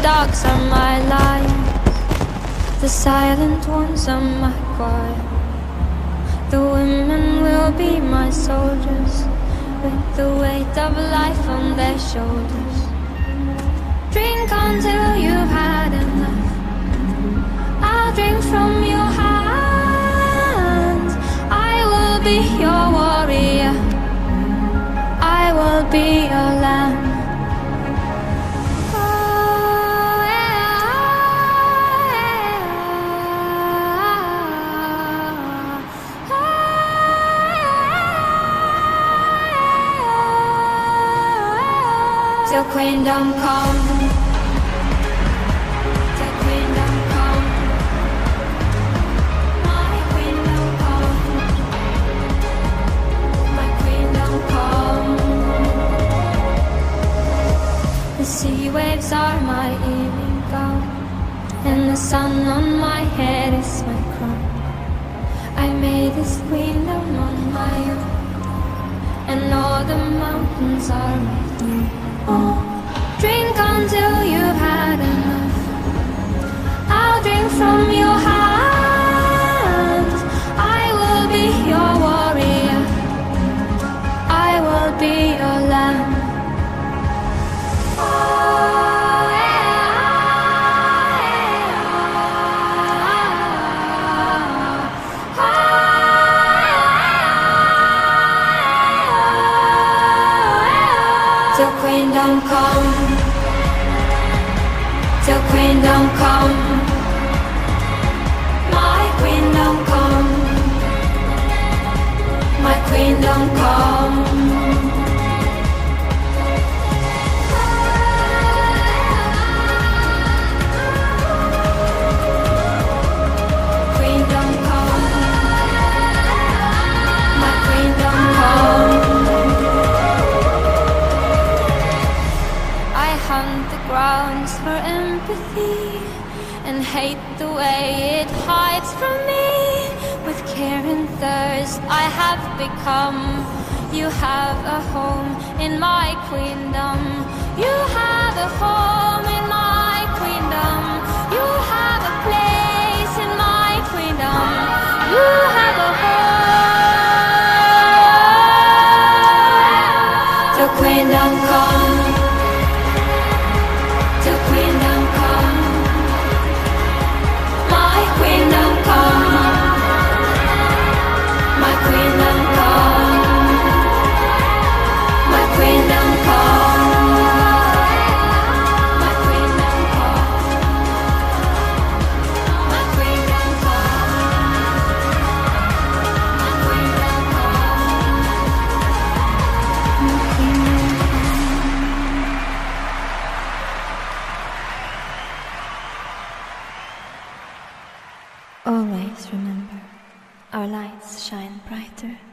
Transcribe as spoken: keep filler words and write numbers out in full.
dogs are my lions, the silent ones are my choir. The women will be my soldiers, with the weight of life on their shoulders. Drink until you've had enough. I'll drink from your hands. I will be your warrior, I will be your lamb. Till queendom come, till queendom come, my queendom come, my queendom come. The sea waves are my evening gown, and the sun on my head is my crown. I made this queendom on my own, and all the mountains are my throne. Oh, drink until you've had enough. I'll drink from your hands. I will be your warrior, I will be your lamb. Till queendom come, till queendom come, my queendom come, my queendom come. Queendom come, my queendom come. Hunt the grounds for empathy, and hate the way it hides from me. With care and thirst I have become. You have a home in my queendom. You have a home in my queendom. You have a place in my queendom. You have a home. Till queendom come, till queendom come, my queendom come, my queendom come, my queendom come, my queendom come, my queendom come, my queendom come. Always remember, our lights shine brighter